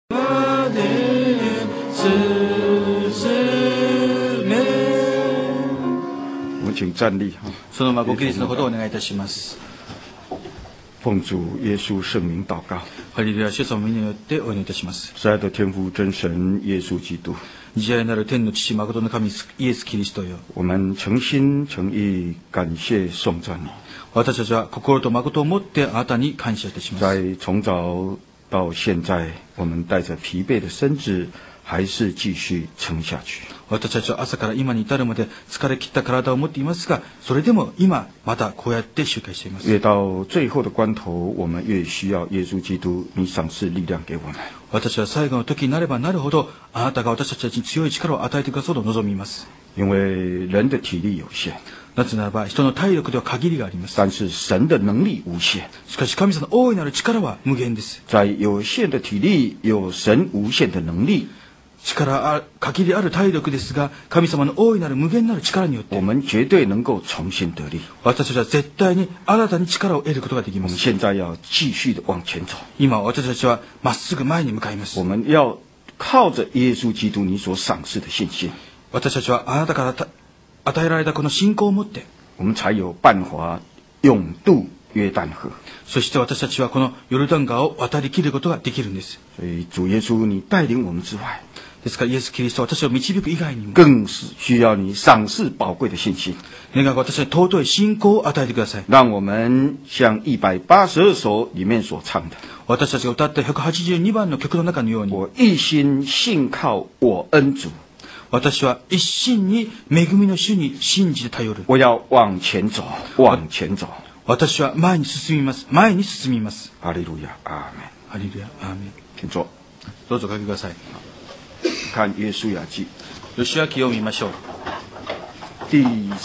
我们请站立。 そのままご起立のほどをお願いいたします。 奉主耶稣圣名祷告。 ハレルヤ、主様の皆によってお祈りいたします。 慈爱的天父真神耶稣基督， 慈愛なる天の父、誠の神イエス・キリストよ。 我们诚心诚意感谢颂赞你。 私たちは心と誠をもってあなたに感謝いたします。 在从早到现在，我们带着疲惫的身子，还是继续撑下去。 私たちは朝から今に至るまで疲れ切った体を持っていますが、それでも今またこうやって集会しています。 越到最後的關頭，我們越需要耶穌基督，你賞賜力量給我們。 私は最後の時になればなるほど、あなたが私たちに強い力を与えてくださると望みます。 因為人的體力有限， なぜならば人の体力では限りがあります。 但是神的能力無限。 しかし神様の大いなる力は無限です。 在有限的體力，有神無限的能力。 限りある体力ですが、神様の大いなる無限なる力によって、 我們絕對能夠重新得力。 私たちは絶対に新たに力を得ることができます。 我們現在要繼續的往前走。 今私たちはまっすぐ前に向かいます。 我們要靠着耶穌基督你所賞賜的信心。 私たちはあなたから与えられたこの信仰を持って、 我們才有辦法永渡約旦河。 そして私たちはこのヨルダン川を渡り切ることができるんです。 所以主耶穌你帶領我們之外， ですからイエス・キリストは私を導く以外にも、 更是需要你賞賜寶貴的信心。 願う私に尊い信仰を与えてください。 讓我們像182首裡面所唱的， 私たちが歌った182番の曲の中のように、 我一心信靠我恩主。 私は一心に恵みの主に信じて頼る。 我要往前走，往前走。 私は前に進みます。前に進みます。 ハレルヤ、アーメン。 ハレルヤ、アーメン。 請坐。 どうぞおかけください。 看約書亞記。 約書亞記を見ましょう。 第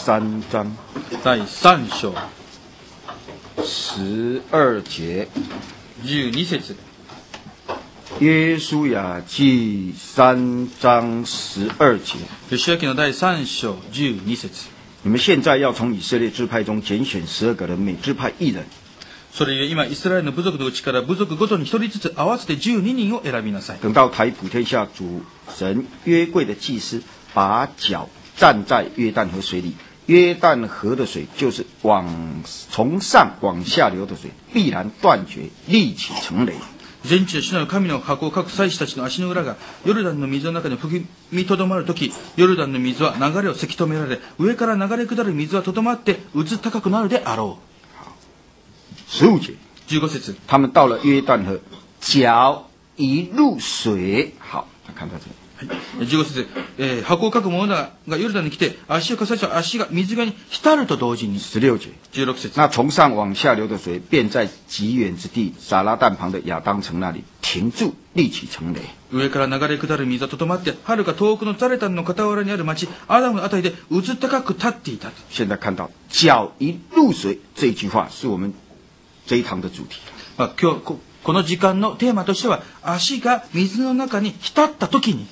3章。 第3章。 12節。 12節。 約書亞記3章12節。 約書亞記の第3章12節。 你們現在要從以色列支派中揀選12個人，每支派1人。 それゆえ今イスラエルの部族のうちから部族ごとに一人ずつ合わせて12人を選びなさい。 等到台普天下主神約櫃的祭司把腳站在約旦河水裡，約旦河的水就是從上往下流的水，必然斷絕，立起成壘。 全地で主なる神の箱を各祭司たちの足の裏がヨルダンの水の中に踏みとどまるとき、ヨルダンの水は流れをせき止められ、上から流れ下る水はとどまって渦高くなるであろう。 15節。 15節。 他們到了約旦河，腳一入水。好，看到這裡。 15節、箱をかく者がヨルダンに来て足をかさし足が水がに浸ると同時に。 16節。 16節。 那從上往下流的水便在極遠之地撒拉旦旁的亞當城那裡停住，立起成壘。 上から流れ下る水はとどまってはるか遠くのザレタンの傍らにある町アダムのあたりで渦高く立っていた。 現在看到腳一入水這一句話是我們這一堂的主題。 今日この時間のテーマとしては、足が水の中に浸った時に。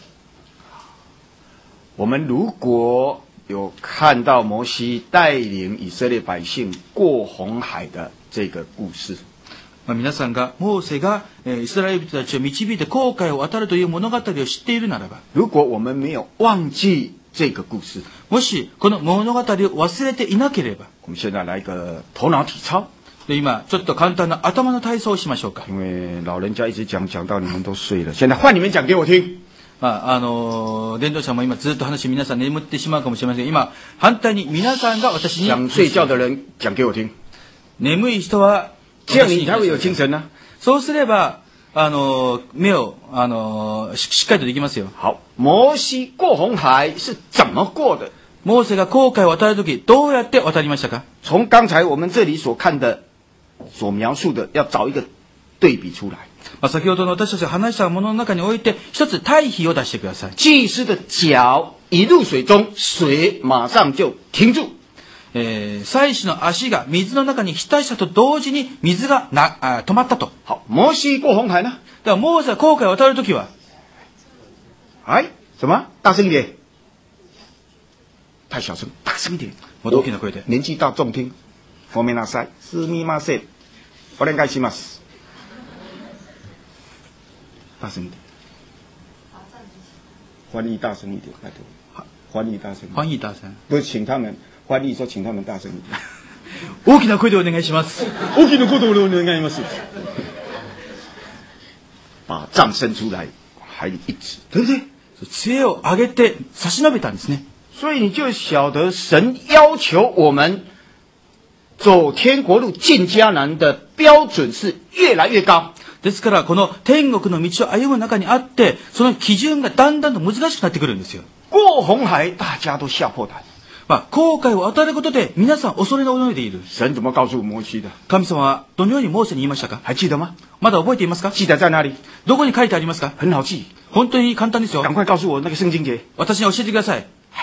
我们如果有看到摩西帶領以色列百姓過紅海的這個故事， 皆さんがモーセがイスラエル人たちを導いて紅海を渡るという物語を知っているならば、 如果我們沒有忘記這個故事， もしこの物語を忘れていなければ、 我們現在來個頭腦體操。 今ちょっと簡単な頭の体操をしましょうか。 因為老人家一直講到你們都睡了，現在換你們講給我聽。 伝道者も今ずっと話し皆さん眠ってしまうかもしれませんが、今反対に皆さんが私に想睡覺的人講給我聽。 眠い人は這樣你才會有精神呢。 そうすれば目をしっかりとできますよ。 好，摩西過紅海是怎麼過的？ モーセが紅海を渡るときどうやって渡りましたか？ 從剛才我們這裡所看的、所描述的，要找一個對比出來。 先ほどの私たちが話したものの中において一つ対比を出してください。 祭司的腳一入水中，水馬上就停住。 祭司の足が水の中に浸したと同時に水が止まったと。 好，摩西過紅海呢？ だからモーセが紅海を渡るときは、 哎，什麼？大聲一點。太小聲，大聲一點。 もっと大きな声で。 年紀大眾聽。ごめんなさい。すみません。お願いします。大聲一點。 翻译大声一点，拜托。翻译大声。 翻译大声。 不是请他们翻译说，请他们大声一点。 大きな声でお願いします。 大きな声でお願いします。把杖伸出来，海里一指，对不对？ 杖を上げて差し伸べたんですね。 所以你就晓得神要求我们走天国路进迦南的标准是越来越高。 ですからこの天国の道を歩む中にあって、その基準がだんだんと難しくなってくるんですよ。 过红海，大家都吓破胆。 航海を渡ることで皆さん恐れの泳いでいる。 神怎么告诉摩西的？ 神様はどのようにモーセに言いましたか？ 还记得吗？ まだ覚えていますか？ 记得在哪里？ どこに書いてありますか？ 很好记。 本当に簡単ですよ。 赶快告诉我那个圣经节。 私に教えてください。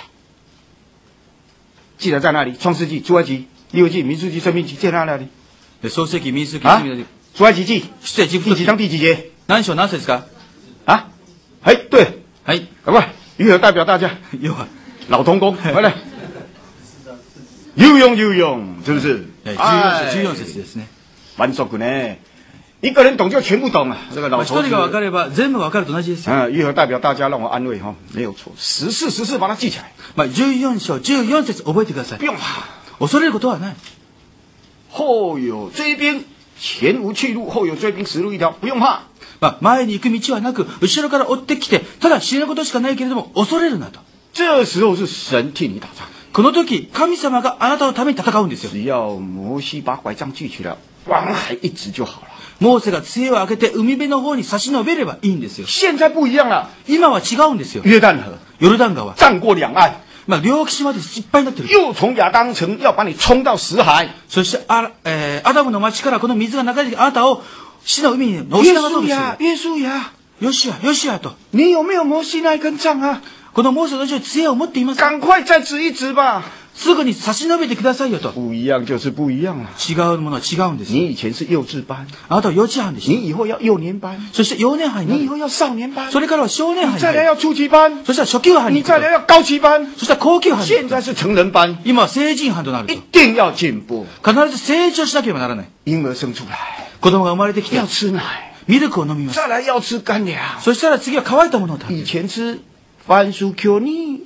记得在哪里？创世纪、出埃及、利未记、民数记、申命记，记在哪里？ 創世記、民数記、申命記。 出埃及記。 出埃及記。 第几章第几节？ 何章何節ですか？ 啊？哎，对。 はい。 赶快，于和代表大家。 要は老童工，快来。有用有用，是不是 ？14節ですね。 蛮足的呢。一个人懂就全部懂啊！这个老头子。 一人が分かれば全部分かると同じですよ。 于和代表大家让我安慰哈，没有错。14把它记起来。 14章14節覚えてください。 不用怕， 恐れることはない。 后有追兵，前无去路，後有追兵，死路一条，不用怕。 前に行く道はなく、後ろから追ってきて、ただ死ぬことしかないけれども恐れるなと。 这时候是神替你打仗。 この時、神様があなたのために戦うんですよ。 只要摩西把拐杖举起来，往海一指就好了。 モーセが杖を上げて海辺の方に差し伸べればいいんですよ。 現在不一样了。 今は違うんですよ。 約旦河、 ヨルダン川、 占過兩岸。 両岸までいっぱいになってる。 又從亞當城要把你衝到死海。 そしてアダムの町からこの水が流れてきてあなたを死の海に押し流そうとしてる。 約書亞、 よしや、よしやと。 你有沒有摩西那一根杖啊？ このモーセと一緒に杖を持っていますか？ 趕快再指一指吧。 すぐに差し伸べてくださいよと。 不一樣就是不一樣了。 違うものは違うんです。 你以前是幼稚班， あなたは幼稚班でした。 你以後要幼年班， そして幼年班になる。 你以後要少年班， それからは少年班になる。 再來要初級班， そしたら初級班に你再來要高級班， そしたら高級班になる。 現在是成人班， 今は成人班となると。 一定要進步。 必ず成長しなければならない。 嬰兒生出來， 子供が生まれてきて要吃奶， ミルクを飲みます。 再來要吃乾糧。 そしたら次は乾いたものを食べる。 以前吃番薯 Q 泥。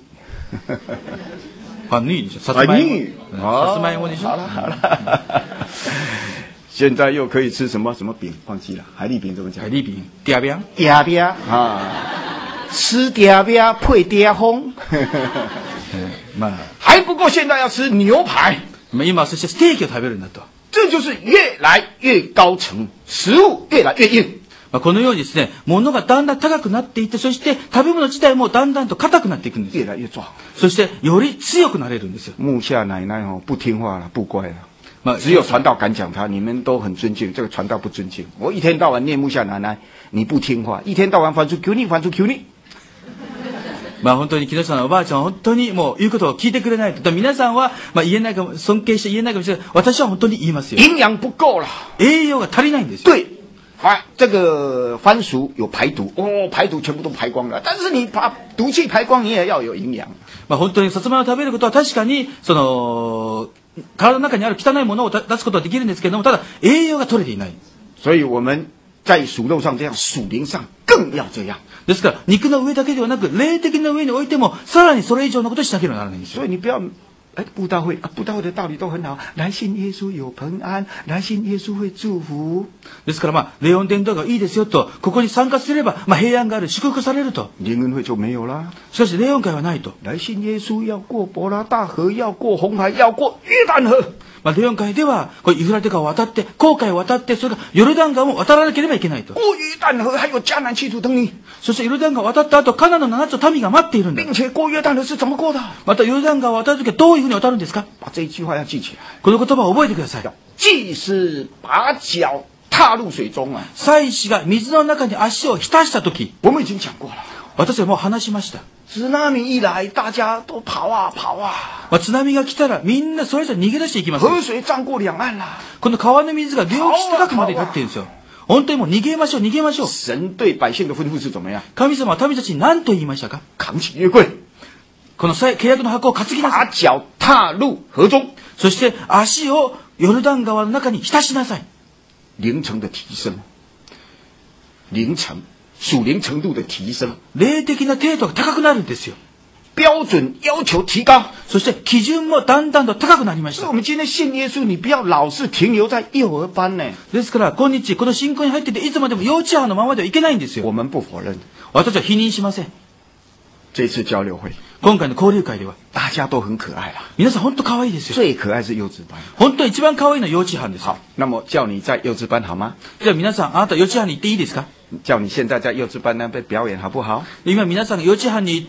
番薯でしょ。さつまいも。さつまいもでしょ。 好了好了，现在又可以吃什么什么饼？忘记了，海蛎饼怎么讲？ 海蛎饼、嗲餅、 嗲餅啊，吃嗲餅配嗲風。还不够，现在要吃牛排。 今はそしてステーキを食べるんだと。 这就是越来越高层，食物越来越硬。 このようにですね、物がだんだん高くなっていって、そして食べ物自体もだんだんと硬くなっていくんです。 越来越壮。 そしてより強くなれるんですよ。 木下奶奶不听话了，不乖了。只有传道敢讲他，你们都很尊敬，这个传道不尊敬。我一天到晚念木下奶奶，你不听话，一天到晚反出 Q 你，反出 Q 你。 本当に木下さんのおばあちゃんは本当にもう言うことを聞いてくれないと。皆さんは言えないかも、尊敬して言えないかもしれない。私は本当に言いますよ。 营養不夠了， 栄養が足りないんですよ。 对。这个番薯有排毒排毒全部都排光了，但是你把毒气排光，你也要有营養。 本当にさつまいもを食べることは確かにその体の中にある汚いものを出すことはできるんですけれども、ただ栄養が取れていない。 所以我们在属肉上这样，属靈上更要这样。 ですから肉の上だけではなく霊的な上においてもさらにそれ以上のことをしなければならないんですよ。 所以你不要布道会的道理都很好，来信耶稣有平安，来信耶稣会祝福。 ですから霊恩伝道がいいですよと、ここに参加すれば平安がある、祝福されると。 靈恩會就沒有啦。 しかし霊恩会はないと。 來信耶穌要過伯拉大河，要過紅海，要過約旦河。 霊恩会ではこれユフラテ川を渡って紅海を渡って、それからヨルダン川も渡らなければいけないと。 過約旦河還有迦南七族等你。 そしてヨルダン川を渡った後、カナンの7つの民が待っているんだ。 並且過約旦河是怎麼過的？ またヨルダン川を渡るときはどういうふうに渡るんですか？ 把這一句話要記起來。 この言葉を覚えてください。 祭司把腳踏入水中啊。 祭司が水の中に足を浸したとき。 我們已經講過了。 私はもう話しました。 津波一來，大家都跑啊跑啊。 津波が来たらみんなそれぞれ逃げ出していきます。 河水漲過兩岸啦。 この川の水が両岸高くまで立っているんですよ。本当にもう逃げましょう逃げましょう。 神對百姓的吩咐是怎麼樣？ 神様は民たちに何と言いましたか？ 扛起約櫃。 この契約の箱を担ぎなさい。 把腳踏入河中。 そして足をヨルダン川の中に浸しなさい。 靈程的提升。靈程属灵程度的提升， 霊的な程度が高くなるんですよ。 标准要求提高。 そして基準もだんだんと高くなりまし所以た。 我们今天信耶稣，你不要老是停留在幼儿班呢。 ですから、今日、この信仰に入ってて、いつまでも幼稚園のままではいけないんですよ。 我们不否認。 私は否認しません。 这次交流会， 今回の交流会では、 大家都很可愛啦， 皆さん本当可愛いですよ。 最可愛是幼稚班。 本当に一番可愛いのは幼稚園です。 好，那么叫你在幼稚班好吗？ じゃあ皆さん、あなた幼稚園に行っていいですか？ 叫你现在在幼稚班那边表演好不好？ 今皆さんが幼稚園に行って、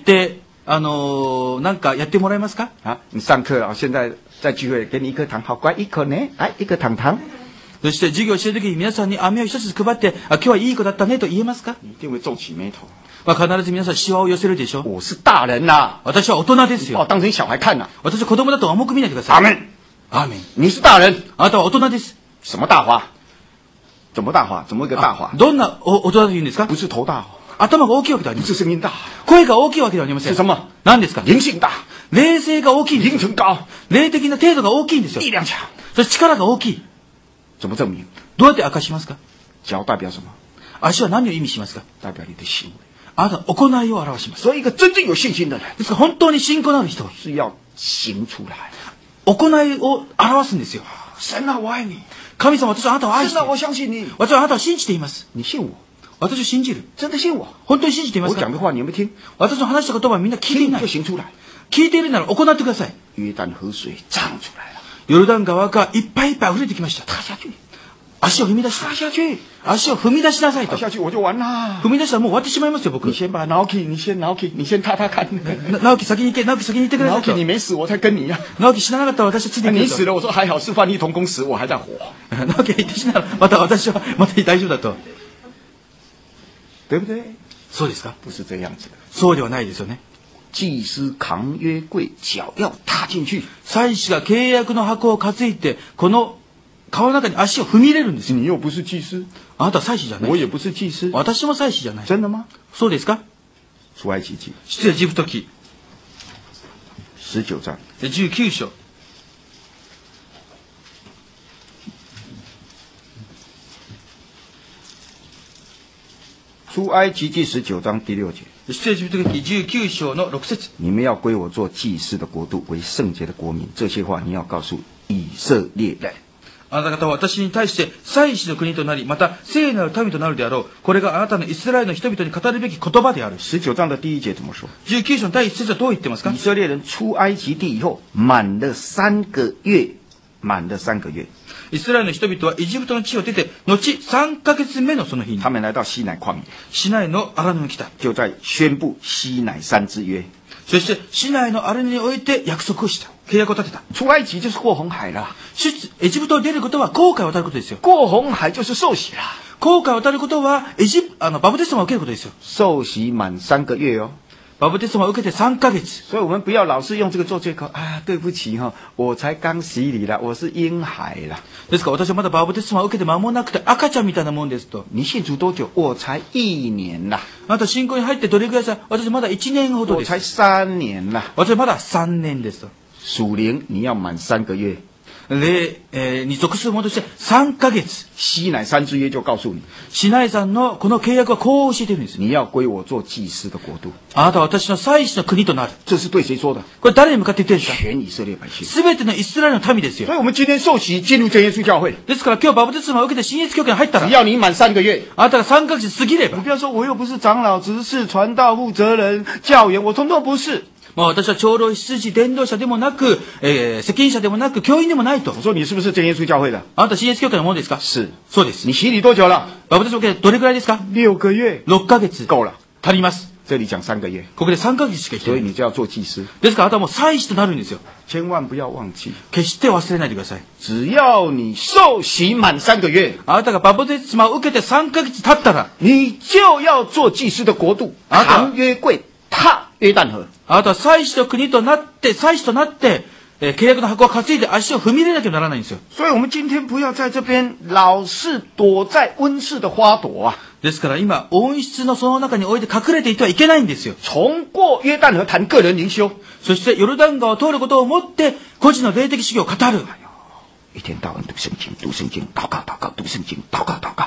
なんかやってもらえますか？ 啊，你上課啊，現在在聚會，給你一顆糖，好乖，一顆呢，來一個糖糖。 そして授業している時に皆さんに飴を一つ配って、今日はいい子だったねと言えますか？ 你一定會皺起眉頭。 必ず皆さんシワを寄せるでしょ。 我是大人啦， 私は大人です把我よ。 當成小孩看啦。 私は子供だと重く見ないでください。 阿門。 アーメン。 你是大人， あなたは大人です。 什麼大話？怎麼大話？怎麼一個大話？ どんな大人と言うんですか？ 不是頭大， 頭が大きいわけではあり不ません。 是聲音大， 声が大きいわけではありません。 是什麼？ 何ですか？ 靈性大， 霊性が大きいんです。 靈程高， 霊的な程度が大きいんですよ。 力量強。 そして力が大きい。 怎麼證明？ どうやって明かしますか？ 腳代表什麼？ 足は何を意味しますか？ 代表你的行為。 あなたの行いを表します。 所以一個真正有信心的人， ですから本当に信仰のある人は是要行出來。 行いを表すんですよ。 神啊，我愛你。 神様、私はあなたを愛し神啊， ている。 我相信你。 私はあなたを信じています。 你信我？ 私を信じる。 真的信我？ 本当に信じていますか？ 我講的話你有沒有聽？ 私の話した言葉はみんな聞いていない聽就。行出來。 聞いているなら行ってください。 約旦河水漲出來了， ヨルダン川がいっぱいいっぱい溢れてきました。 踏下去， 足を踏み出し踏下去， 足を踏み出しなさいと。 踏下去我就完啦。 踏み出したらもう終わってしまいますよ、僕。 你先把直樹，你先直樹，你先踏踏看。 直樹先に行け、直樹先に行ってくださ直樹いと。 你沒死，我才跟你呀。 直樹死ななかったら私はついていくよと。 你死了，我說還好，是范立同公死，我還在活， 直樹が行って死なら、また私はまた大丈夫だと。 對不對？ そうですか？ 不是這樣子的。 そうではないですよね。 祭司扛約櫃，腳要踏進去。 祭司が契約の箱を担いで、この川の中に足を踏み入れるんですよ。 你又不是祭司， あなたは祭司じゃない。 我也不是祭司， 私も祭司じゃない。 真的嗎？ そうですか？ 出埃及記出エジプト記 19章。 19章。 出埃及記19章第6節。 出エジプト記19章の6節。 你们要歸我做祭司的國度，為聖潔的國民。這些話你要告訴以色列人。 あなた方は私に対して祭司の国となり、また聖なる民となるであろう。これがあなたのイスラエルの人々に語るべき言葉である。 19章的第1節怎麼說？ 19章の第1節はどう言ってますか？ 以色列人出埃及地以後，滿了3個月，滿了3個月， イスラエルの人々はエジプトの地を出て、後3ヶ月目のその日に他們來到西乃曠野， 市内の荒野に来た。 就在宣布西乃山之約。 そして市内の荒野において約束をした。契約を立てた。 出埃及就是過紅海了， エジプトを出ることは航海を渡ることですよ。 過紅海就是受洗了， 航海を渡ることはバプテスマを受けることですよ。 受洗滿3個月哦。 バプテスマを受けて3ヶ月。 所以我們不要老是用這個做借口啊！對不起哈，我才剛洗禮啦，我是嬰孩啦。 ですから私はまだバプテスマを受けて間もなくて赤ちゃんみたいなもんですと。 你信主多久？我才1年啦， あなた信仰に入ってどれぐらいですか？私まだ1年ほどです。 我才3年啦。 私はまだ3年ですと。 屬靈你要滿3個月。 霊に属するものとして3ヶ月。 西乃山之約就告訴你， シナイさんのこの契約はこう教えているんです。 你要歸我做祭司的國度。 あなたは私の祭司の国となる。 這是對誰說的？ これ誰に向かって言ってるんですか？ 全以色列百姓。 すべてのイスラエルの民ですよ。 所以我們今天受洗進入真耶穌教會， ですから今日バプテスマを受けて新越教会に入ったら、 只要你滿3個月， あなたが3ヶ月過ぎれば你，不要說我又不是長老、執事、傳道、負責人、教員，我通通不是。 もう私は長老、執事、伝道者でもなく、責任者でもなく、教員でもないと。 我說你是不是真耶穌教會的？ あなた新越教会のものですか？ 是。 そうです。 你洗禮多久了？ バプテスマを受けてどれくらいですか 6個月。 ？6ヶ月。 夠了。 足ります。 這裡講3個月， ここで3ヶ月しか生きてない。 所以你就要做祭司。 ですからあなたはもう祭司となるんですよ。 千萬不要忘記， 決して忘れないでください。 只要你受洗滿3個月， あなたがバプテスマを受けて3ヶ月経ったら、 你就要做祭司的國度，扛約櫃，踏約旦河。 あなたは祭司の国となって、契約の箱を担いで足を踏み入れなきゃならないんですよ。 所以我們今天不要在這邊老是躲在溫室的花朵啊！ ですから今、温室のその中において隠れていてはいけないんですよ。 從過約旦河談個人靈修， そしてヨルダン川を通ることをもって個人の霊的修行を語る。 一天到晚讀聖經，讀聖經，禱告，禱告，讀聖經，禱告，禱告。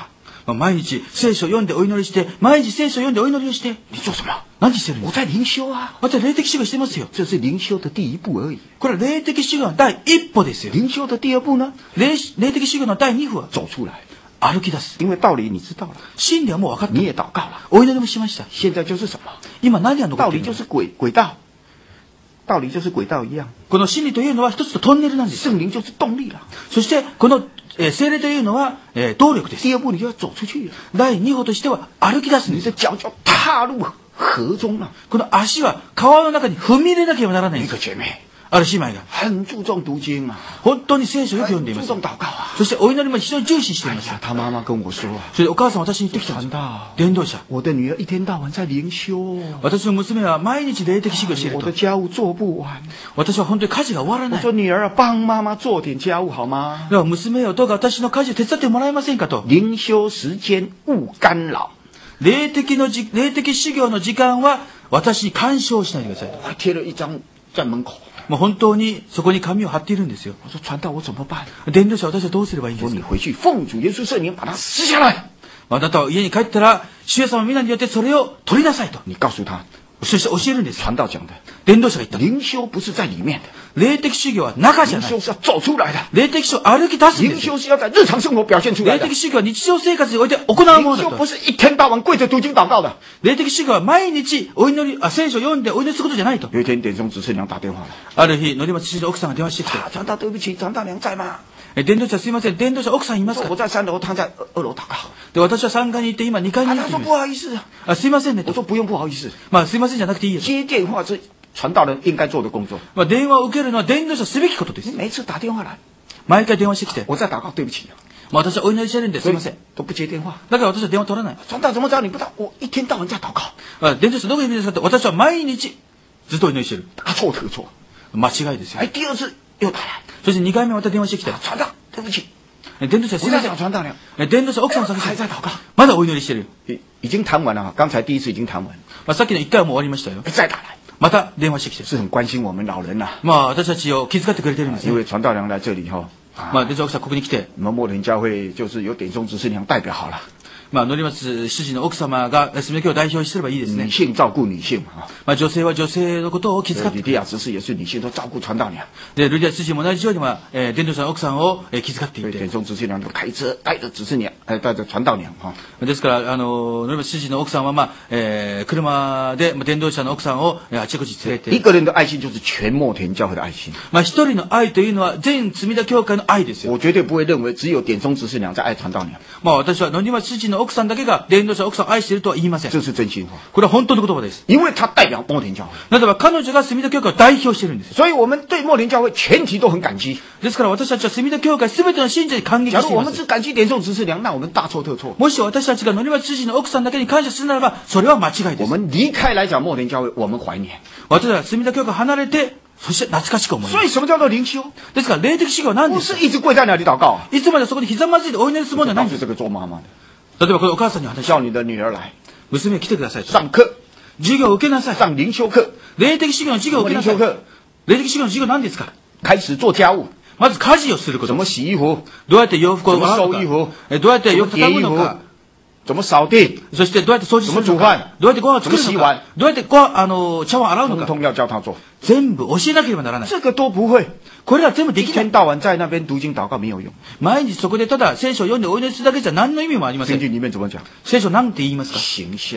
毎日聖書を読んでお祈りして、毎日聖書を読んでお祈りをして。 你做什么？ 何してるんですか？ 我在灵修啊。 私は霊的修行してますよ。 这是灵修的第一步而已。 これは霊的修行の第一歩ですよ。 灵修的第二步呢？ 霊的修行の第二歩は走出来。 歩き出す。 因为道理你知道了， 真理はもう分かった。 你也祷告了， お祈りもしました。 现在就是什么？ 今何が残道っているの？ 理就是轨道，道理就是轨道一样。 この真理というのは一つのトンネルなんです。 圣灵就是動力了。 そしてこの聖霊というのは動力です。 第二步你就要走出去了。 第二歩としては歩き出すん你です。 的脚就要踏入河中了。 この足は川の中に踏み入れなければならないん一です。 个姐妹ある姉妹が很注重读经啊， 本当に聖書をよく読んでいます。 很注重祷告啊。 そしてお祈りも非常に重視しています。 哎呀，她妈妈跟我说啊， それでお母さん私に言ってきたんです。 传道， 伝道者。 我的女儿一天到晚在灵修， 私の娘は毎日霊的修行をしていると我的。家务做不完。 私は本当に家事が終わらない。 我说女儿啊，帮妈妈做点家务好吗？ では娘よ、どうか私の家事を手伝ってもらえませんかと。 灵修时间勿干扰。 霊的修行の時間は私に干渉しないでくださいと。 我贴了一張在門口。 もう本当にそこに紙を貼っているんですよ。 我说传道我怎么办？ 伝道者私はどうすればいいんですか？ 说你回去奉主耶稣圣名把它撕下来。 あなたは家に帰ったら主イエス様の皆によってそれを取りなさいと。 你告訴他。 そして教えるんです。 傳道講的。 伝道者が言った。 靈修不是在裡面的。 霊的修行は中じゃない。 靈修是要走出來的。 霊的修行を歩き出すんです。 靈修是要在日常生活表現出來的。 霊的修行は日常生活において行うものだと。 靈修不是一天到晚跪着讀經禱告的。 霊的修行は毎日お祈り、聖書を読んでお祈りすることじゃないと。 有一天典中執事娘打電話了。 ある日、乗松知事の奥さんが電話してきて。 傳道對不起，傳道娘在嗎？ 伝道者すいません、伝道者奥さんいますか？ 我在3樓，他在2樓禱告。 で、私は3階に行って今2階に行っています。 他說不好意思。 すいませんね。 我說不用不好意思。 すいませんじゃなくていいよ。 接電話是傳道人應該做的工作。 電話を受けるのは伝道者すべきことです。 每次打電話來。 毎回電話してきて。 我在禱告，對不起。 私はお祈りしてるんですいません。 都不接電話。 だから私は電話取らない。 傳道怎麼知道你不知道？我一天到晚在禱告。 伝道者どこにいるんですかって私は毎日ずっとお祈りしてる。 他錯特錯。 間違いですよ。 第二次又打來。 そして2回目また電話してきて。 傳道對不起。 伝道者すいません。 傳道娘。 伝道者奥さんを探して還在禱告。 まだお祈りしてる。 已經談完了。剛才第一次已經談完。 さっきの1回はもう終わりましたよ。 再打來。 また電話してきて。 是很關心我們老人啦。 私たちを気遣ってくれてるんですよ。 因為傳道娘來這裡後。 伝道者ここに来て。 我們默田教會就是有典中執事娘代表好了。 乗松執事の奥様が住田教を代表すればいいですね。 女性照顧女性。 女性は女性のことを気遣って。 吕利亞執事也是女性都照顧傳道娘。 で、ルリア執事も同じように伝道者の奥さんを気遣っていて。 典中執事娘就開車帶着執事娘，帶着傳道娘。 ですから乗松執事の奥さんは車で伝道者の奧さんをあちこち連れて。 一個人的愛心就是全默田教會的愛心。 一人の愛というのは全積田教会の愛ですよ。 我絕對不會認為只有典中執事娘在愛傳道娘。 私は乗松執事の奥さんだけが伝道者奥さんを愛しているとは言いません。 這是真心話。 これは本当の言葉です。 因為他代表默田教會。 なぜなら彼女が住田教会を代表しているんです。 所以我們對默田教會全體都很感激。 ですから私たちは住田教會すべての信者に感激しています。 假如我們只感激典中執事娘，那我們大錯特錯。 もし私たちが乗松執事の奥さんだけに感謝するならば、それは間違いです。 我們離開來講默田教會，我們懷念。 私たちは住田教会離れて、そして懐かしく思います。 所以什麼叫做靈修？ ですから霊的修行は何ですか？ 不是一直跪在那裡禱告。 いつまでそこにひざまずいてお祈りするものは何ですか？ 這個做媽媽的。 例えばこのお母さんに話叫你的女兒來。 娘来てくださいと。 上課。 授業を受けなさい。 上靈修課。 霊的修行の授業を受けなさい。霊的修行の授業は何ですか？ 開始做家務。 まず家事をすること。 怎麼洗衣服？ どうやって洋服を洗うのか？どうやって洋服を畳むのか？ 怎麼掃地？ そしてどうやって掃除するのか？どうやってご飯を作るのか？どうやって茶碗洗うのか？ 通通要教他做。 全部教えなければならない。 這個都不會。 これは全部できない。 一天到晚在那邊讀經禱告沒有用。 毎日そこでただ聖書を読んでお祈りするだけじゃ何の意味もありません。 聖經裡面怎麼講？ 聖書なんて言いますか？ 行孝。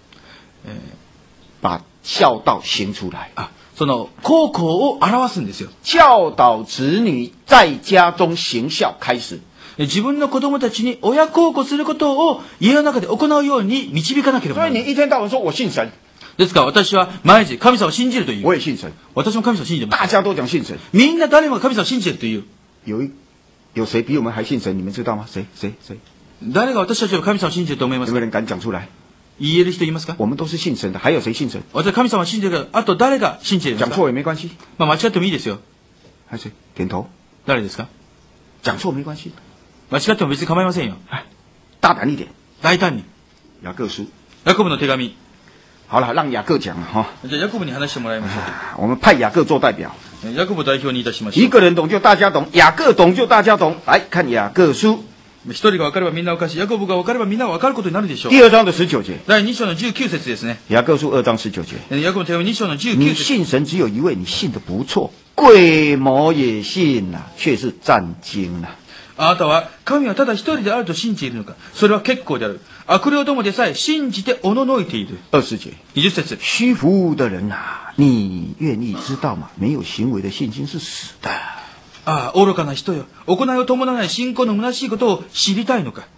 把孝道行出來。 その孝行を表すんですよ。 教導子女在家中行孝開始。 自分の子供たちに親孝行することを家の中で行うように導かなければならない。 所以你一天到晚說我信神。 ですから私は毎日神様を信じるという。 我也信神。 私も神様を信じてます。 大家都講信神。 みんな誰もが神様を信じているという。 有誰比我們還信神？你們知道嗎？誰？ 誰が私たちより神様を信じていると思いますか？ 有沒有人敢講出來？ 言える人いますか？ 我們都是信神的，還有誰信神？ 私は神様を信じてるけど、あと誰が信じているんですか？ 講錯也沒關係。 間違ってもいいですよ。 還誰？點頭。 誰ですか？ 講錯沒關係。 間違っても別に構いませんよ。 大膽一點。 大胆に。 雅各書。 ヤコブの手紙。 好了，讓雅各講哈。 じゃあヤコブに話してもらいましょう。我們派雅各做代表。 ヤコブ代表にいたしましょう。 一個人懂就大家懂，雅各懂就大家懂。來看雅各書一人が分かればみんなおかしい。ヤコブが分かればみんな分かることになるでしょう。 第2章的19节， 第2章の19節ですね。 雅各书2章19节， ヤコブの手紙2章の19 你節。 信神只有一位，你信的不错，鬼魔也信呐、却是战惊呐、 あなたは神はただ一人であると信じているのか。それは結構である。悪霊どもでさえ信じておののいている。 20节， 20節。 虚浮的人呐、你愿意知道吗？没有行为的信心是死的。 ああ、愚かな人よ。行いを伴わない信仰の虚しいことを知りたいのか。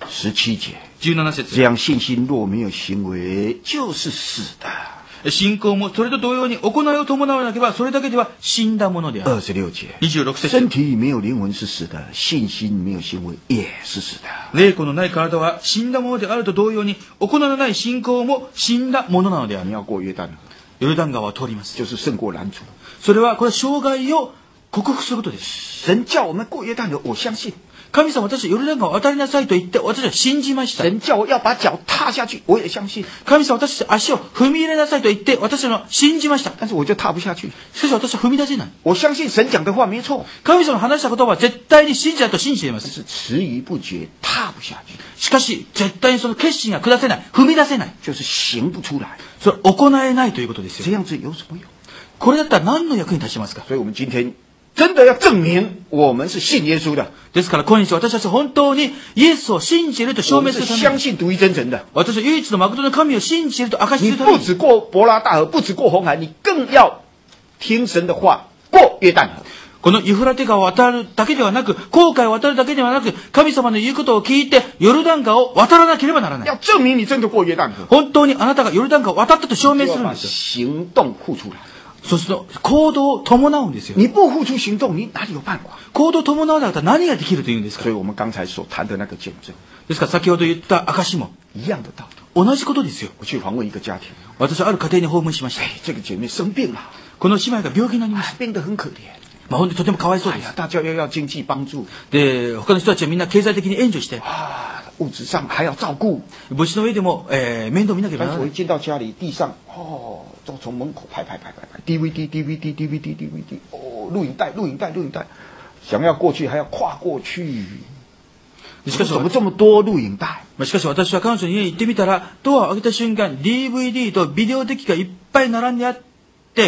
17节， 17節。 这样信心若没有行为，就是死的。 信仰もそれと同様に行いを伴わなければそれだけでは死んだものである。 26节， 26節。 身体没有灵魂是死的，信心没有行为也是死的。 霊魂のない体は死んだものであると同様に行いのない信仰も死んだものなのである。 你要过约旦河， ヨルダン川を通ります。 就是胜过拦阻。 それはこれは障害を克服することです。 神叫我们过约旦河，我相信。 神様、私はヨルダン川を渡りなさいと言って私は信じました。 神叫我要把脚踏下去，我也相信。 神様、私は足を踏み入れなさいと言って私は信じました。 但是我就踏不下去。 しかし私は踏み出せない。 我相信神讲的话没错， 神様の話した言葉は絶対に信じだと信じていま但す。 是迟疑不决，踏不下去， しかし絶対にその決心が下せない。踏み出せない。 就是行不出来。 それ行えないということですよ。 这样子有什么用？ これだったら何の役に立ちますか。 所以我们今天真的要证明我们是信耶稣的， ですから今日私たちは本当にイエスを信じていると証我们是明するために、 相信独一真神的。 私は唯一の誠の神を信じていると証しす你るために、 不只过伯拉大河，不只过红海，你更要听神的话，过约旦河。 このユフラテ川を渡るだけではなく、紅海を渡るだけではなく、神様の言うことを聞いて、ヨルダン川を渡らなければならない。 要证明你真的过约旦河， 本当にあなたがヨルダン川を渡ったと証明就要把するんですよ。 行動付出来。 そうすると、行動を伴うんですよ。 你不付出行動，你哪里有辦法？ 行動を伴わなかったら何ができるというんですか。 所以我们刚才所談的那個見證， ですから先ほど言った証も、 一樣的道理。 同じことですよ。 我去訪問一個家庭， 私はある家庭に訪問しました。 哎，这個姐妹生病了， この姉妹が病気になりました。 病得很可憐。 本当にとてもかわいそうです。 哎呀，大家要經濟幫助で、他の人たちはみんな経済的に援助して、 啊，物質上還要照顧。 物資の上でも、面倒見なければならない。 但是我一進到家裡，地上都從門口排，DVD，哦，錄影帶，想要過去還要跨過去。 しかし怎麼這麼多錄影帶？ しかし私は彼女の家に行ってみたら、ドアを開けた瞬間、DVD とビデオデッキがいっぱい並んであって、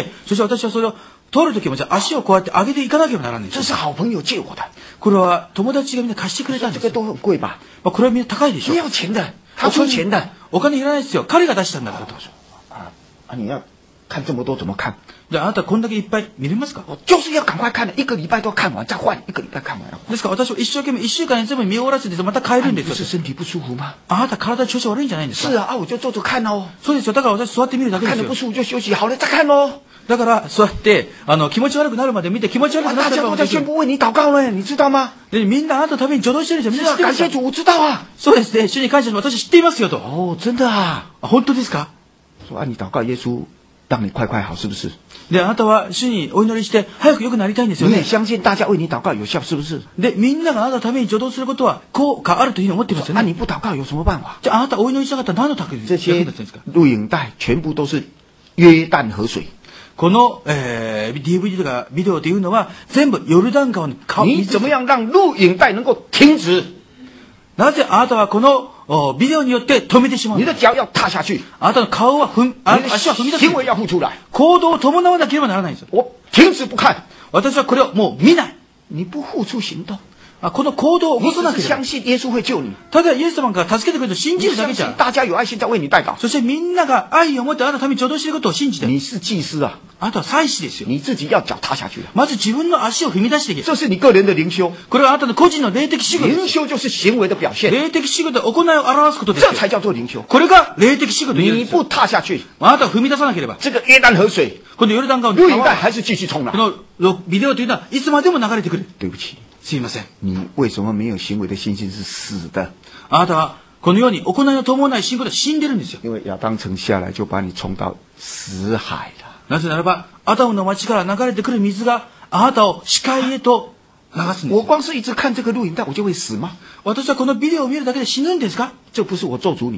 そして私はそれを通るときもじゃあ足をこうやって上げていかなければならないんで這す。 是好朋友借我的， これは友達がみんな貸してくれたんです。 這個都很貴吧？ これはみんな高いでしょ不。要錢的，他出錢的。 お金いらないですよ。彼が出したんだからと。 你要看這麼多怎麼看？ じゃああなたこんだけいっぱい見れますか。 我就是要趕快看的，一個禮拜都看完，再換一個禮拜看完。 ですから私は一生懸命1週間に全部見終わらせてまた帰るんです不是よ。 身體不舒服嗎？ あなた体調子悪いんじゃないんですか。 是啊，我就坐着看哦。 そうですよ。だから私座って見るだけですよ看得不。舒服就休息，好了再看哦。 だからそうやって気持ち悪くなるまで見て気持ち悪くな大ったら家都在宣布為你禱告呢，你知道嗎？ でみんなあなたのために助動してるじゃん。みんな知ってるじゃん。 感謝主，我知道啊。 そうですね。主に感謝します。私知っていますよと。 哦，真的啊。 本当ですか。 說你禱告耶穌，讓你快快好，是不是？ であなたは主にお祈りして早く良くなりたいんですよね你也。相信大家為你禱告有效，是不是？ でみんながあなたのために助動することは効果あるというふうに思ってますよ那ね。 你不禱告有什麼辦法？ じゃああなたお祈りしなかったら何の役に這些立つんですか。 錄影帶全部都是約旦河水。 この、DVD とかビデオというのは全部ヨルダン川の川。 你怎麼樣讓錄影帶能夠停止？ なぜあなたはこのビデオによって止めてしまうの。 你的腳要踏下去， あなたの顔は足は踏み出す。 行為要付出來。 行動を伴わなければならないんですよ。 我停止不看， 私はこれをもう見ない。 你不付出行動， この行動を起你こさなければ只是相。信耶穌會救你。 ただイエス様が助けてくれると信じ你るだけじゃ。 相信大家有愛心在為你代禱。 そしてみんなが愛を持ってあなたのために助動していることを信じて。 你是祭司啊， あなたは祭司ですよ。 你自己要腳踏下去了。 まず自分の足を踏み出していけ。 這是你個人的靈修， これはあなたの個人の霊的仕事で靈す。 修就是行為的表現， 霊的仕事は行いを表すことですよ這。才叫做靈修。 これが霊的仕事というんですよ。 你不踏下去， あなたは踏み出さなければ。 這個約旦河水このヨルダン川の錄影帶川は還是繼續衝こ了。 のビデオというのはいつまでも流れてくる。 對不起， すいません。 你為什麼沒有行為的信心是死的？ あなたはこのように行いを伴わない信仰で死んでるんですよ。 因為亞當城下來就把你衝到死海了。 なぜならばアダムの町から流れてくる水があなたを死海へと流すんですよ。 我光是一直看這個錄影帶，我就會死嗎？ 私はこのビデオを見るだけで死ぬんですか。 這不是我咒詛你，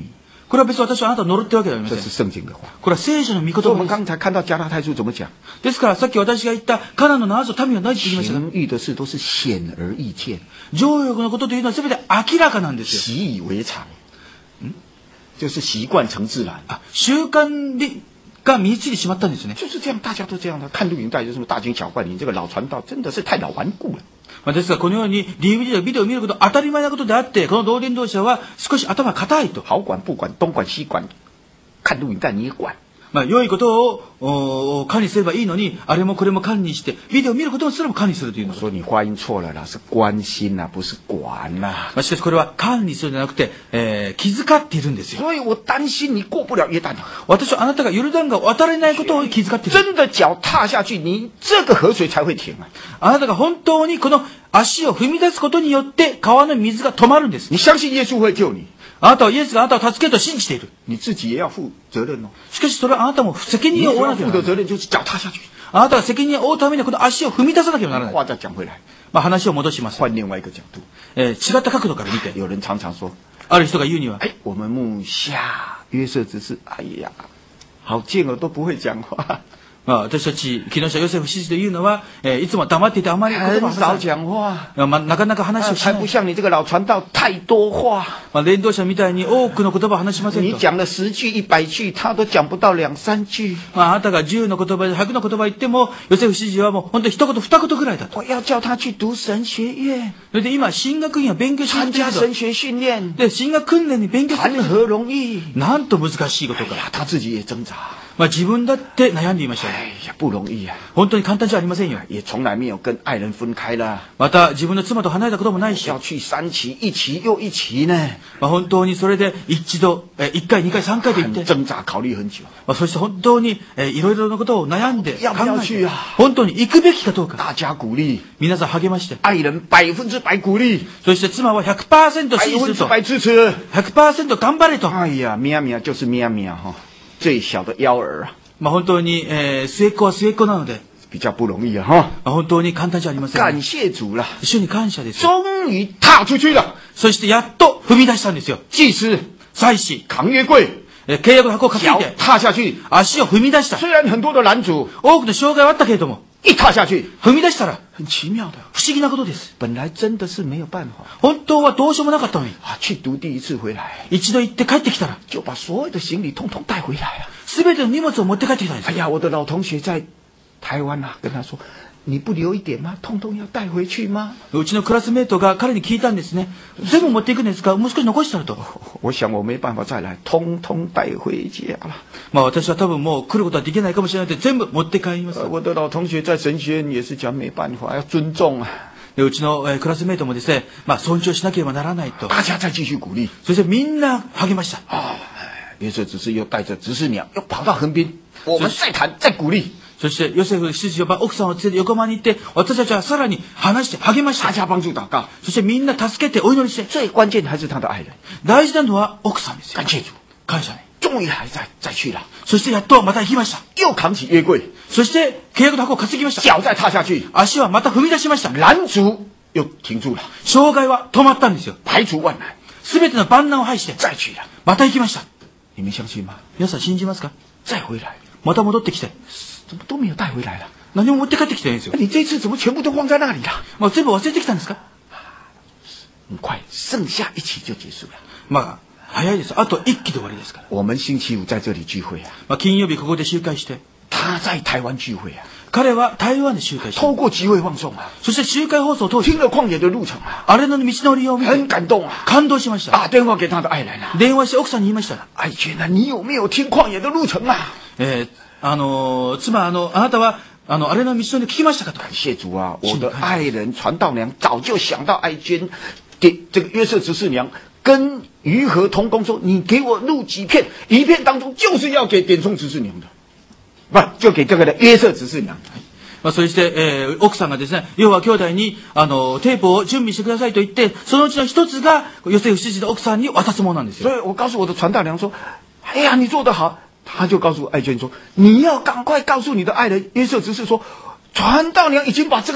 これは別に私はあなたを呪ってるわけではありません。 这是圣经的话。 これは聖書の御言所以我们葉です。 刚才看到加拉太书怎么讲， ですからさっき私が言ったカナンの7つの民は何て言いましたか。 情欲的事都是显而易見， 情欲のことというのは全て明らかなんですよ。 習以为常，就是习惯成自然。 習慣が身についてしまったんですね。 就是这样，大家都这样的。看录影带有什么大惊小怪，你这个老传道真的是太老顽固了。 ですがこのように DVD やビデオを見ることは当たり前なことであって、この同伝道者は少し頭が固いと。 好管不管，东管西管，看录影带你也管。 良いことを管理すればいいのに、あれもこれも管理して、ビデオを見ることもすらも管理するというの。 说你发音错了啦，是关心啦，不是管啦。 しかしこれは管理するんじゃなくて、気遣っているんですよ。 所以我担心你过不了约旦河。 私はあなたがヨルダン川を渡れないことを気遣っている。 真的脚踏下去，你这个河水才会停啊！ あなたが本当にこの足を踏み出すことによって川の水が止まるんです。 你相信耶稣会救你， あなたはイエスがあなたを助けると信じている。 你自己也要负责任哦。 しかしそれはあなたも責任を負わなければならない。 负的责任就是脚踏下去。 あなたが責任を負うためにはこの足を踏み出さなければならない。 话再讲回来， 話を戻します。 换另外一个角度。 違った角度から見て、 有人常常说， ある人が言うには、 哎，我们目下约瑟只是，哎呀，好贱哦，都不会讲话。 私たち木下ヨセフ執事というのは、いつも黙っていてあまり言葉を很少話さ讲话， ない。なかなか話をしない。 才不像你这个老传道太多话。 伝道者みたいに多くの言葉を話しませんと。 你讲了10句、100句，他都讲不到2、3句。 あなたが10の言葉で100の言葉言っても、ヨセフ執事はもう本当に一言二言ぐらいだと。 我要叫他去读神学院， それで今、進学院を勉強し参ていると。 加神学训练， で、進学訓練に勉強する。 谈何容易？ なんと難しいことか。 他自己也挣扎。 自分だって悩んでいました。 哎呀，不容易啊！ 本当に簡単じゃありませんよ。 也从来没有跟爱人分开了， また自分の妻と離れたこともないし、 要去3期，1期又1期呢， 本当にそれで一度、1回、2回、3回と言って、 挣扎考虑很久。 そして本当に、いろいろなことを悩んで考要不要えて、 去啊？ 本当に行くべきかどうか、 大家鼓励， 皆さん励まして、 爱人100%鼓励， そして妻は 100% 支持すると、 100%支持。 100% 頑張れと。 哎呀，喵喵就是喵喵哈，最小的幺儿啊， 本当に、末っ子は末っ子なので、 比较不容易啊哈。 本当に簡単じゃありません。 感謝主了， 主に感謝です。 终于踏出去了。 そしてやっと踏み出したんですよ。 祭司祭司、 扛约柜， 契約の箱を担い脚で、 踏下去。 足を踏み出した。 虽然很多的拦阻， 多くの障害はあったけれども、 一踏下去， 踏み出したら、 很奇妙的。 不思議なことです。 本来真的是没有办法本当はどうしようもなかったのに、 啊，去读第1次回来， 一度行って帰ってきたら、 就把所有的行李通通带回来啊。 すべての荷物を持って帰ってきたんですよ。 哎呀，我的老同学在台湾啊，跟他说，你不留一点吗？通通要带回去吗？ うちのクラスメートが彼に聞いたんですね。全部持っていくんですか？もう少し残したらと。 我想我没办法再来，通通带回家了。 私は多分もう来ることはできないかもしれないので、全部持って帰ります。 我的老同学在神学院也是讲没办法，要尊重啊。 でうちの、クラスメートもですね、尊重しなければならないと。 大家再继续鼓励。 そしてみんな励ました。 约瑟只是又带着执事娘，又跑到横滨，我们再谈，再鼓励。 そしてヨセフ執事は奥さんを連れて横浜に行って、私たちはさらに話して励ました。 大家帮助祷告。 そしてみんな助けてお祈りして。 最关键的还是他的爱人。 大事なのは奥さんですよ。 感謝主。 感謝ね。 终于还再去了。 そしてやっとまた行きました。 又扛起约柜。 そして契約の箱を担ぎました。 脚再踏下去。 足はまた踏み出しました。 拦阻又停住了。 障害は止まったんですよ。 排除万難。 すべての万難を排して。 再去了。 また行きました。 你们相信吗？ 皆さん信じますか？ 再回来。 また戻ってきて。 怎么都没有带回来了？ 何も持って帰ってきてないんですよ。 你这次怎么全部都忘在那里了？ 全部忘れてきたんですか？ 很快，剩下1期就结束了。 早いです。あと1期で終わりですから。 我们星期五在这里聚会啊。 金曜日ここで集会して。 他在台湾聚会啊。 彼は台湾で集会して。 透過集会放送啊。 そして集会放送を通して。 听了旷野的路程啊。 あれの道のりを見て。 很感動啊。 感動しました。 打電話給他的愛人啊。 電話して奥さんに言いました。 愛娟啊，你有没有听曠野的路程啊？ 妻、あなたは、あれの道のり聞きましたかと。 感謝主啊，我的愛人傳道娘早就想到愛娟，這個約瑟執事娘跟於和同工說，你給我錄幾片，一片當中就是要給點松執事娘的，不就給這個的約瑟執事娘。 そして、奥さんがですね、要は兄弟に、テープを準備してくださいと言って、そのうちの一つが、ヨセフ執事の奥さんに渡すものなんですよ。 所以我告訴我的傳道娘說，哎呀，你做得好。他就告訴愛娟說，你要趕快告訴你的愛人約瑟執事說，傳道娘已經把這個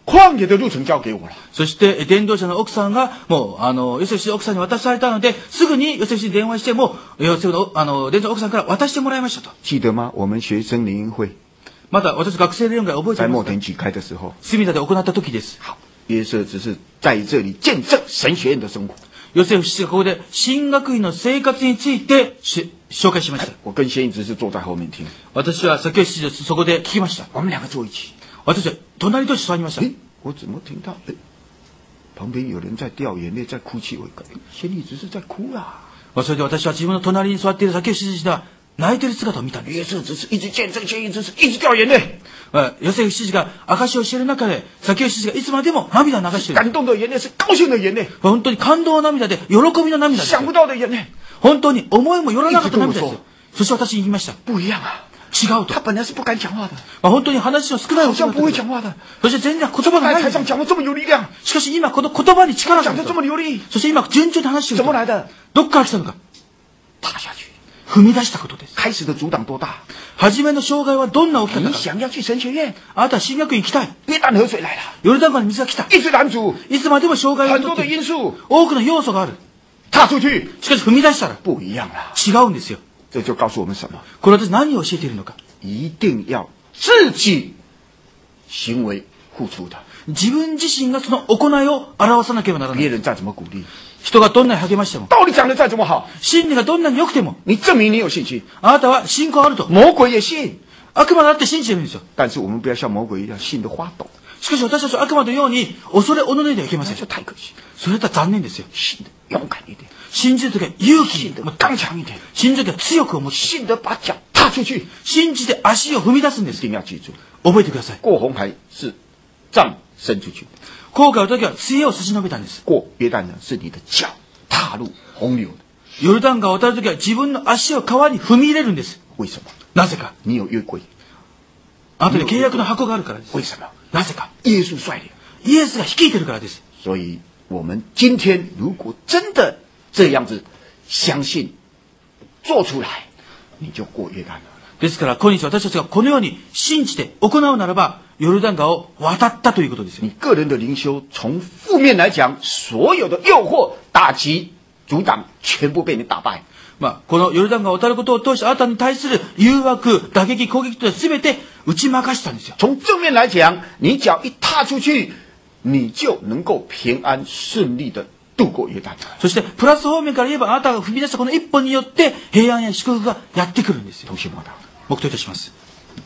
旷野的路程交给我了。 そして、伝道者の奥さんが、もう、ヨセフ氏の奥さんに渡されたので、すぐにヨセフ氏に電話して、もう、ヨセフの、伝道者の奥さんから渡してもらいましたと。 记得吗？我们学生联谊会また、私学生連会覚えて在いますか？ 墨田举开的时候， 隅田で行った時です。 好，约瑟只是在这里见证神学院的生活。 ヨセフ氏がここで、神学院の生活について紹介しました。 我跟先知是坐在後面听， 私は先ほどそこで聞きました。 我们两个坐一起。 私は隣と座りました。 我怎么听到？旁边有人在掉眼泪，在哭泣。我先一直是在哭啊。 それで私は自分の隣に座っている先ほど氏が泣いている姿を見たんです。 约瑟只是一直见证，先一直是一直掉眼泪。 ヨセフ氏が証しをしている中で、先ほど氏がいつまでも涙を流している。 感動的眼泪是高興的眼泪。 本当に感動の涙で、喜びの涙です。 想不到的眼泪。 本当に思いもよらなかった涙です。そして私に言いました。 不一样啊。 違うと。 他本来是不敢讲话的。 本当に話の少ない好像不会讲话的。 そして全然言葉がない。 台上讲得这么有力量。 しかし今この言葉に力がある。 講得这么流利。 そして今順調に話している。 怎么来的？ どっから来たのか。 踏下去。 踏み出したことです。 開始的阻挡多大？ 初めの障害はどんな大きかったか。 你想要去神学院？ あなたは神学院行きたい。 約旦河水来了。 ヨルダン川に水が来た。 一直拦阻。 いつまでも障害が很多的因素。 多くの要素がある。 踏出去。 しかし踏み出したら不一样了。 違うんですよ。 这就告诉我们什么？ これ私何を教えているのか。 一定要自己行为付出的。 自分自身がその行いを表さなければならない。 别人再怎么鼓励， 人がどんなに励ましても、 道理讲的再怎么好， 真理がどんなに良くても、 你证明你有信心， あなたは信仰あると。 魔鬼也信。 悪魔だって信じてるんですよ。 但是我们不要像魔鬼一样信得发抖， しかし私たちは悪魔のように恐れおののいてはいけません。 那就太可惜。 それだったら残念ですよ。 信得勇敢一点， 信じるときは勇気信得刚强一点， 信じるときは強く思って、 信得把脚踏出去。 信じて足を踏み出すんで一す。 定要记住， 覚えてください。 过红海是杖伸出去， 航海の時は杖を差し伸べたんです。 过约旦河是你的脚踏入洪流的。 ヨルダン川を渡る時は自分の足を川に踏み入れるんです。 为什么？ なぜか。 你有约柜。 あなたに契約の箱があるからです。 为什么？ なぜか。 耶稣率领。 イエスが率いてるからです。 所以我们今天如果真的这样子相信做出来，你就过约旦河。 ですから今日私たちがこのように信じて行うならば、ヨルダン川を渡ったということですよ。 你个人的灵修，从负面来讲，所有的诱惑、打击、阻挡，全部被你打败。 このヨルダン川を渡ることを通してあなたに対する誘惑、打撃、攻撃と全て打ち負かしたんですよ。 从正面来讲，你脚一踏出去，你就能够平安顺利的度过约旦河。 そしてプラス方面から言えば、あなたが踏み出したこの一歩によって平安や祝福がやってくるんですよ。 同心祷告。 黙祷いたします。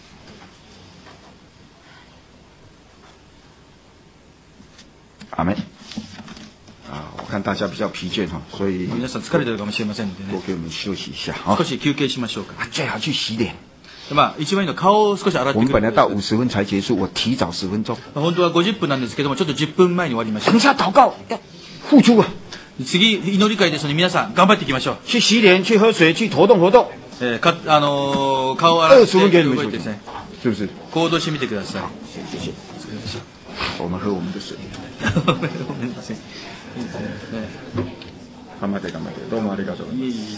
阿門。我看大家比较疲倦哈，所以皆さん疲れてるかもしれませんのでね。 多给我们休息一下啊。 少し休憩しましょうか。 最好去洗脸。 一番いいのは顔を少し洗ってくる。 我们本来到50分才结束，我提早10分钟。 本当は50分なんですけども、ちょっと10分前に終わりました。 等下祷告要付出啊。 次祈り会ですので、皆さん頑張っていきましょう。 去洗脸，去喝水，去活動。 顔を洗って 20分给你们動いてですね。 是不是？ 行動してみてください。 谢谢。我们喝我们的水。 ごめんなさい。 頑張って頑張って。どうもありがとう。